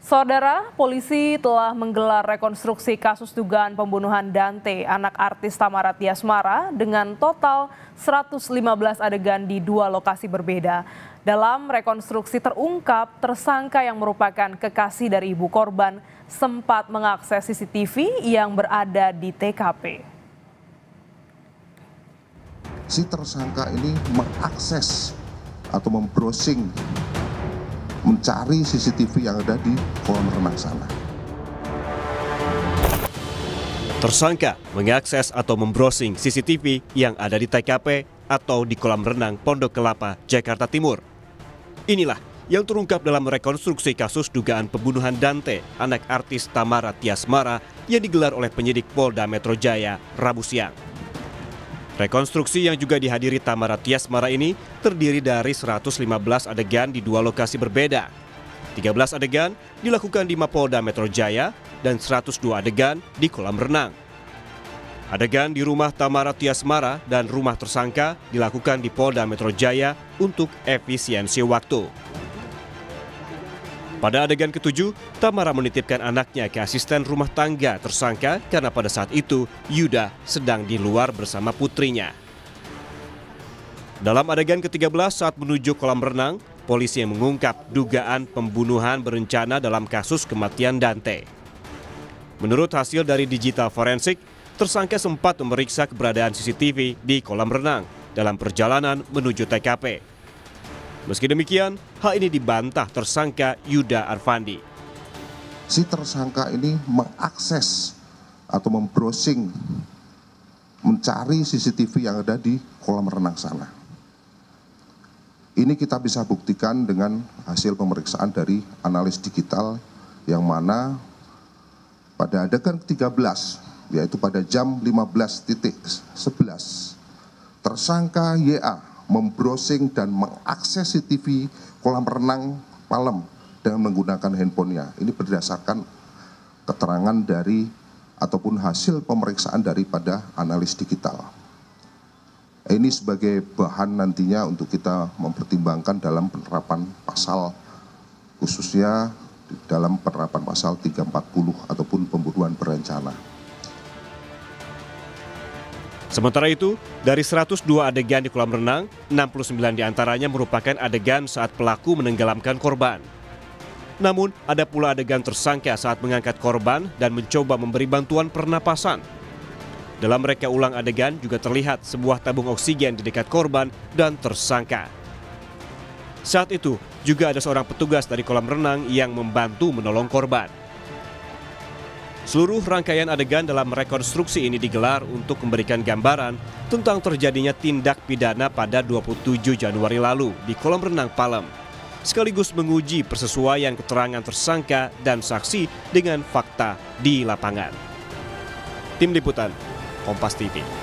Saudara, polisi telah menggelar rekonstruksi kasus dugaan pembunuhan Dante, anak artis Thamara Tiasmara, dengan total 115 adegan di 2 lokasi berbeda. Dalam rekonstruksi terungkap, tersangka yang merupakan kekasih dari ibu korban sempat mengakses CCTV yang berada di TKP. Si tersangka ini mengakses atau membrowsing, mencari CCTV yang ada di kolam renang sana. Tersangka mengakses atau membrowsing CCTV yang ada di TKP atau di kolam renang Pondok Kelapa, Jakarta Timur. Inilah yang terungkap dalam rekonstruksi kasus dugaan pembunuhan Dante, anak artis Thamara Tiasmara, yang digelar oleh penyidik Polda Metro Jaya, Rabu siang. Rekonstruksi yang juga dihadiri Thamara Tiasmara ini terdiri dari 115 adegan di 2 lokasi berbeda. 13 adegan dilakukan di Mapolda Metro Jaya dan 102 adegan di kolam renang. Adegan di rumah Thamara Tiasmara dan rumah tersangka dilakukan di Polda Metro Jaya untuk efisiensi waktu. Pada adegan ke-7, Thamara menitipkan anaknya ke asisten rumah tangga tersangka karena pada saat itu Yuda sedang di luar bersama putrinya. Dalam adegan ke-13 saat menuju kolam renang, polisi yang mengungkap dugaan pembunuhan berencana dalam kasus kematian Dante. Menurut hasil dari digital forensik, tersangka sempat memeriksa keberadaan CCTV di kolam renang dalam perjalanan menuju TKP. Meski demikian, hal ini dibantah tersangka Yuda Arfandi. Si tersangka ini mengakses atau membrowsing, mencari CCTV yang ada di kolam renang sana. Ini kita bisa buktikan dengan hasil pemeriksaan dari analis digital yang mana pada adegan ke-13, yaitu pada jam 15.11, tersangka YA membrowsing dan mengakses CCTV kolam renang Palem dengan menggunakan handphonenya. Ini berdasarkan keterangan dari ataupun hasil pemeriksaan daripada analis digital. Ini sebagai bahan nantinya untuk kita mempertimbangkan dalam penerapan pasal, khususnya dalam penerapan pasal 340 ataupun pembunuhan berencana. Sementara itu, dari 102 adegan di kolam renang, 69 diantaranya merupakan adegan saat pelaku menenggelamkan korban. Namun, ada pula adegan tersangka saat mengangkat korban dan mencoba memberi bantuan pernapasan. Dalam reka ulang adegan juga terlihat sebuah tabung oksigen di dekat korban dan tersangka. Saat itu, juga ada seorang petugas dari kolam renang yang membantu menolong korban. Seluruh rangkaian adegan dalam rekonstruksi ini digelar untuk memberikan gambaran tentang terjadinya tindak pidana pada 27 Januari lalu di kolam renang Palem, sekaligus menguji persesuaian keterangan tersangka dan saksi dengan fakta di lapangan. Tim Liputan, Kompas TV.